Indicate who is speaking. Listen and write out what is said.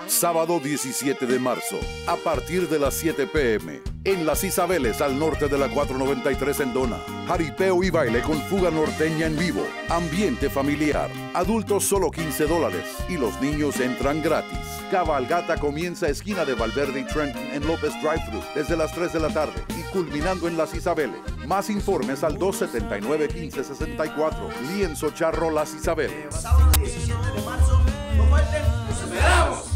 Speaker 1: Sábado 17 de marzo, a partir de las 7 p.m. en Las Isabeles, al norte de la 493 en Dona. Jaripeo y baile con fuga norteña en vivo. Ambiente familiar. Adultos solo $15 y los niños entran gratis. Cabalgata comienza esquina de Valverde y Trenton en López Drive-Thru desde las 3 de la tarde y culminando en Las Isabeles. Más informes al 279-1564. Lienzo Charro Las Isabeles.
Speaker 2: Sábado 17 de marzo, no falten, nos esperamos.